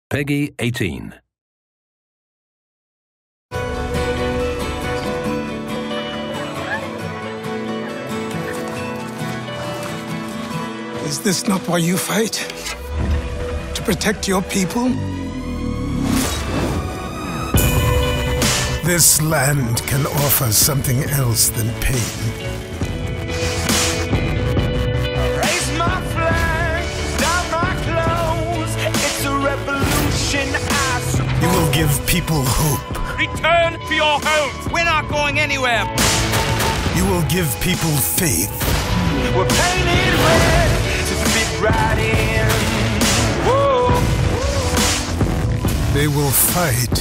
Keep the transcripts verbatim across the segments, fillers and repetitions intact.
Peggy eighteen. Is this not why you fight? To protect your people? This land can offer something else than pain. Raise my flag, down my clothes. It's a revolution, I suppose. You will give people hope. Return to your homes. We're not going anywhere. You will give people faith. We're painted red to fit right in. Whoa. They will fight.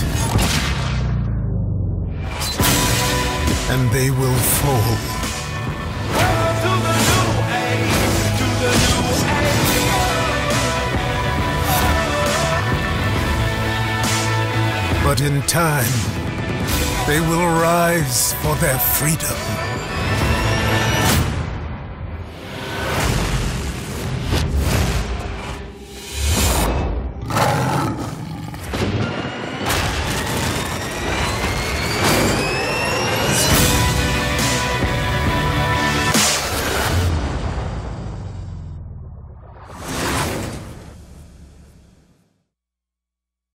And they will fall. To the new age, to the new age. But in time, they will rise for their freedom.